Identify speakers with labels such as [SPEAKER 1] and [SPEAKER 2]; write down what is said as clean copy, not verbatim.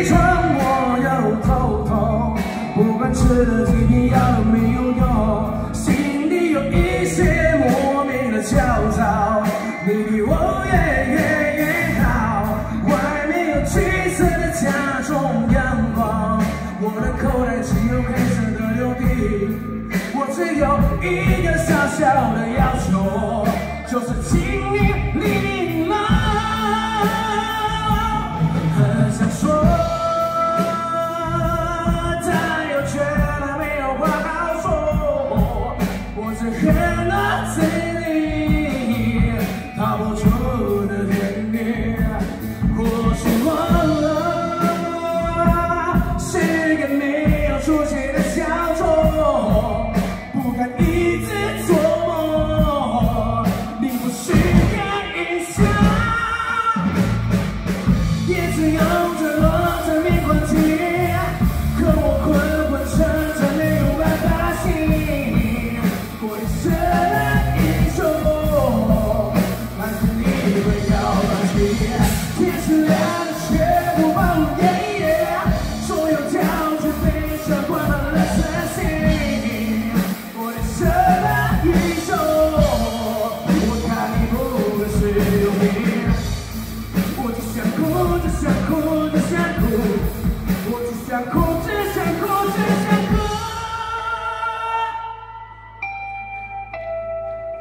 [SPEAKER 1] 起床我又头痛，不管吃了几片药都没有用，心里有一些莫名的焦躁。你比我越好，外面有橘色的加重阳光，我的口袋只有黑色的琉璃。我只有一个小小的要求，就是请你礼貌。很想说，但又觉得没有话好说。我只恨了自己，逃不出。